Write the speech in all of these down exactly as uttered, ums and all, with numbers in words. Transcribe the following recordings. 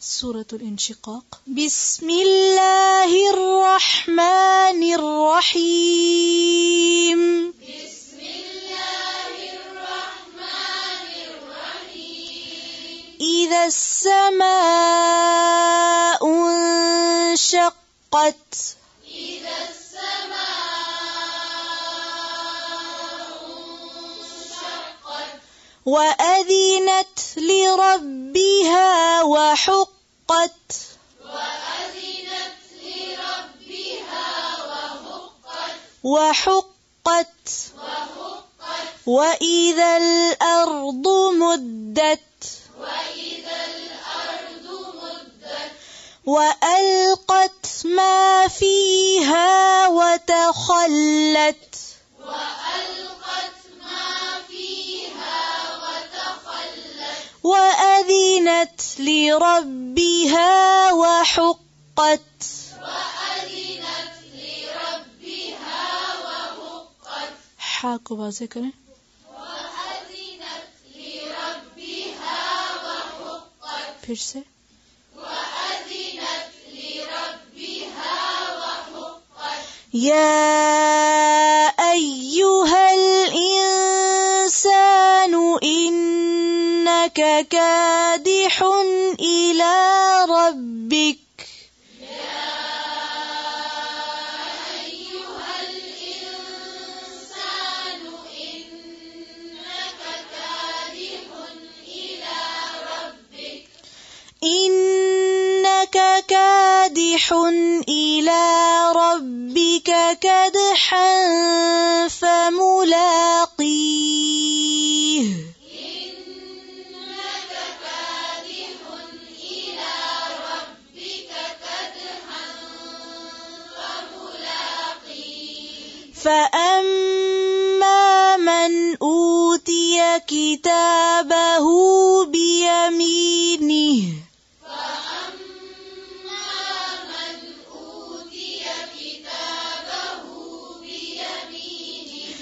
Suratul Insyiqaq. Bismillahirrahmanirrahim. Bismillahirrahmanirrahim. Idza as-samaa'u inshaqqat. Idza as-samaa'u inshaqqat. Wa adhinat li rabbiha wa huqqat. وأذنت لربها وحقت وحقت وإذا الأرض مدت وإذا الأرض مدت وألقت ما فيها وتخلت وألقت ما فيها وتخلت وأذنت لربها وحقت وأذنت لربها وحقت. हाँ को वाज़े करें. وأذنت لربها وحقت. फिर से. وأذنت لربها وحقت. يا أيها الإنسان إنك كادح إلى ربك. يا أيها الإنسان إنك كادح إلى ربك. إنك كادح إلى ربك كدحا فملاقيه. فأما من أوتي كتابه بيمينه. فأما من أوتي كتابه بيمينه.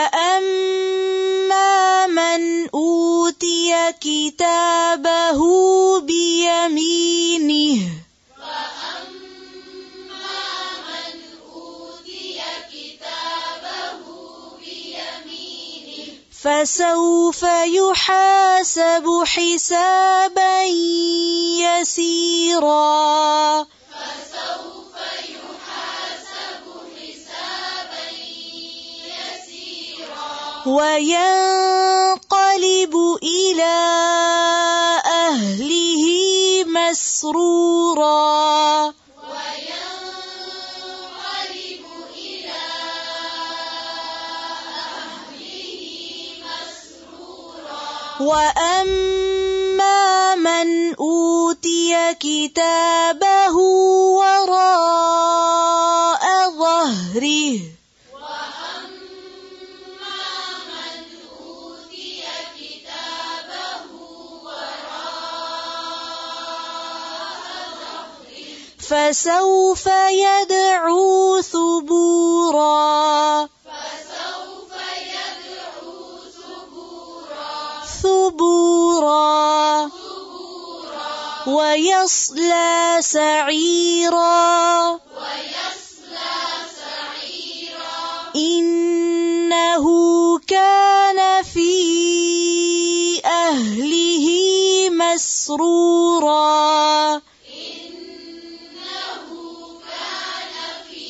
فأما من أوتي كتابه بيمينه. فسوف يحاسب حسابا يسيرا. فسوف يحاسب حسابا يسيرا. وينقلب إلى أهله مسرورا. وأما من أوتي كتابه وراء ظهره. وأما من أوتي كتابه وراء ظهره. فسوف يدعو ثبورا. ثبورا. ويصلى سعيرا. ويصلى سعيرا. إنه كان في أهله مسرورا. إنه كان في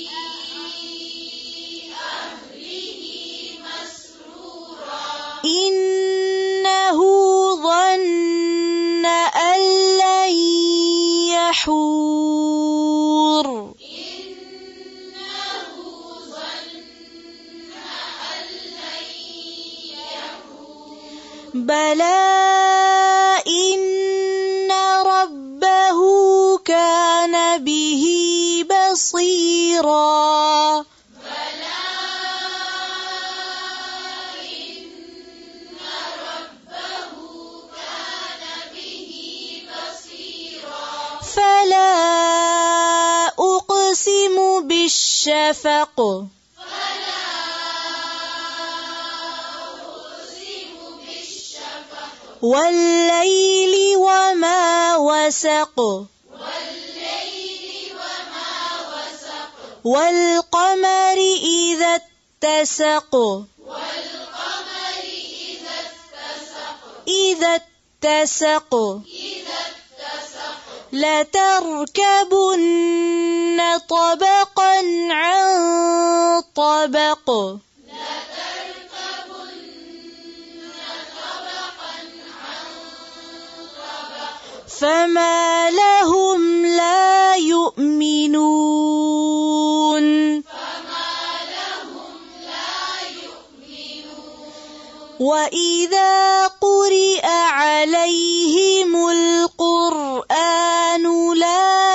أهله مسرورا. إنه ظن أن لن يحور. إنه ظن أن لن يحور. بلى إن ربه كان به بصيرا. فلا أقسم بالشفق. فلا أقسم بالشفق. والليل وما وسق والقمر إذا اتسق إذا اتسق لتركبن طبقا عن طبق فما لهم لا يؤمنون وإذا قرئ عليهم القرآن لا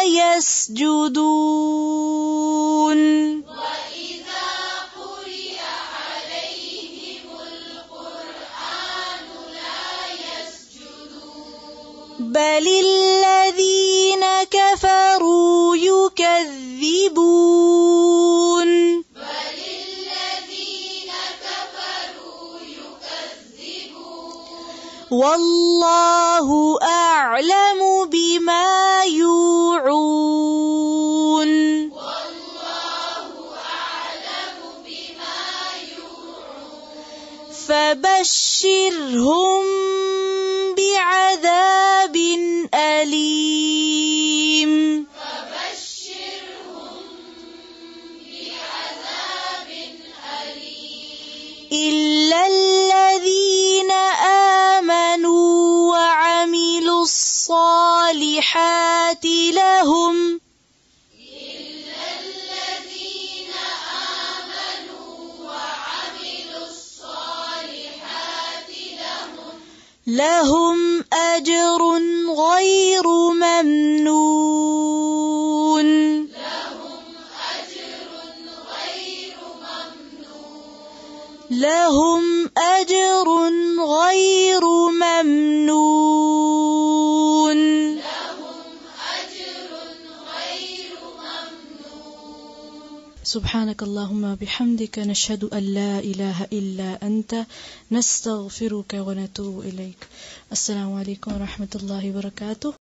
يسجدون وإذا قرئ عليهم القرآن لا يسجدون بل الذين كفروا يكذبون والله أعلم بما يوعون والله أعلم بما يوعون فبشرهم بعذاب أليم فبشرهم بعذاب أليم إلا الذين الصالحات لهم إلا الذين آمنوا وعملوا الصالحات لهم لهم أجر غير ممنون لهم أجر غير ممنون لهم أجر غير ممنون سبحانك اللهم بحمدك نشهد أن لا إله إلا أنت نستغفرك ونتوب إليك. السلام عليكم ورحمة الله وبركاته.